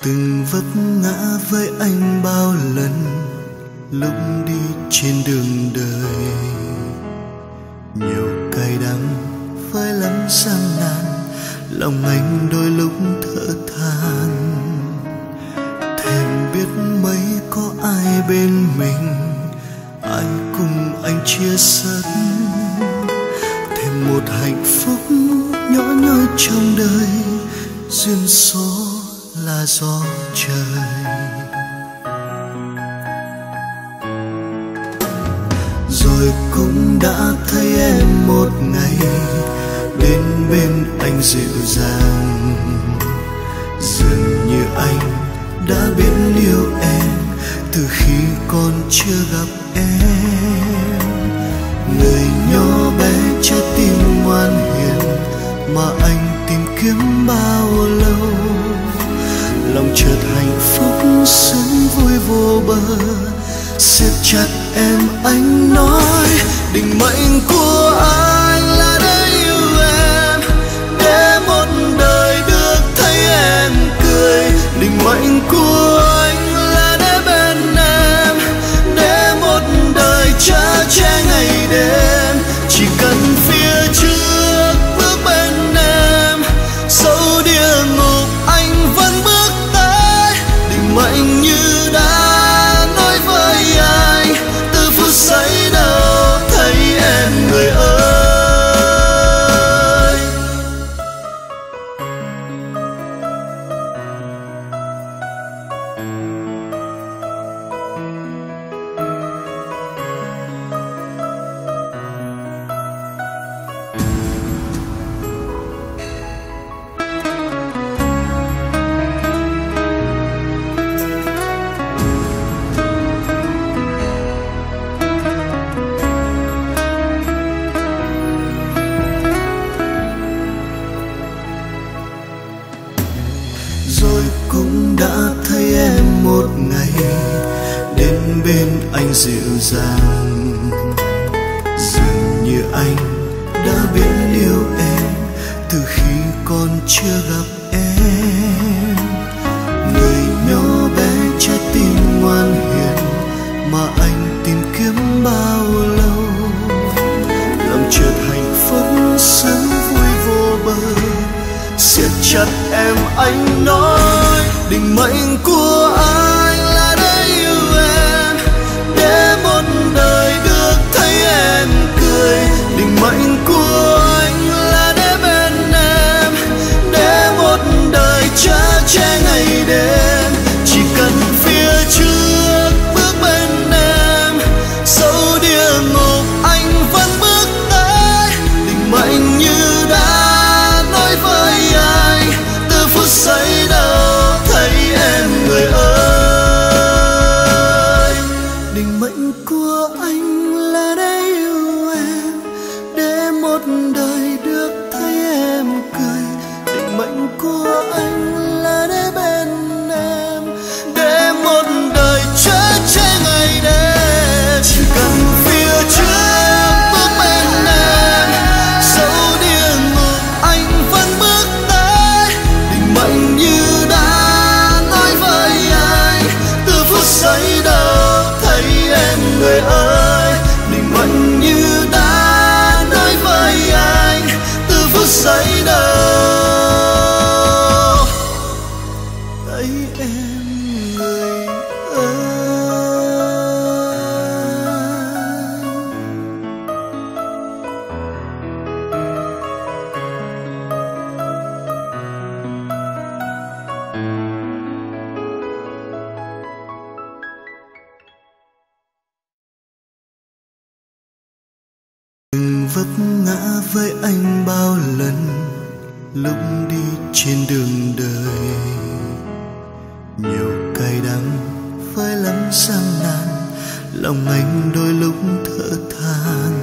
Từng vấp ngã với anh bao lần lúc đi trên đường đời, nhiều cay đắng phải lắm gian nan, lòng anh đôi lúc thở than. Thèm biết mấy có ai bên mình, ai cùng anh chia sẻ. Thèm một hạnh phúc nhỏ nhoi trong đời, duyên số là gió trời. Rồi cũng đã thấy em một ngày đến bên anh dịu dàng, dường như anh đã biết yêu em từ khi còn chưa gặp em. Người nhỏ bé trái tim ngoan hiền mà anh tìm kiếm bao lâu, lòng chợt hạnh phúc sướng vui vô bờ, siết chặt em anh nói. Định mệnh của anh là để yêu em, để một đời được thấy em cười. Định mệnh của anh là để bên em, để một đời chở che ngày đêm. Chỉ cần phía trước bước bên em, dẫu địa ngục anh vẫn bước tới. Định mệnh như đã nói với anh từ phút giây đầu thấy em người ơi. Rồi cũng đã thấy em một ngày đến bên anh dịu dàng, dường như anh đã biết yêu em từ khi còn chưa gặp em. Người nhỏ bé trái tim ngoan hiền mà anh tìm kiếm bao lâu, lòng chợt hạnh phúc sướng vui vô bờ, siết chặt em anh nói. Định mệnh của anh là để yêu em, để một đời được thấy em cười. Định mệnh của anh là để bên em, để một đời chở che ngày đêm. Chỉ cần phía trước bước bên em, dẫu địa ngục anh vẫn bước tới. Định mệnh như đã nói với anh từ phút giây đầu thấy em người ơi. Định mệnh của anh là để yêu em, để một đời được thấy em cười. Định mệnh của anh là để bên em, để một đời chở che ngày đêm. Chỉ cần phía trước bước bên em, dẫu địa ngục anh vẫn bước tới. Định mệnh như đã nói với anh từ phút giây đầu thấy em người ơi. Định mệnh như đã nói với anh từ phút giây đầu thấy em người ơi. Từng vấp ngã với anh bao lần lúc đi trên đường đời, nhiều cay đắng phải lắm gian nan, lòng anh đôi lúc thở than.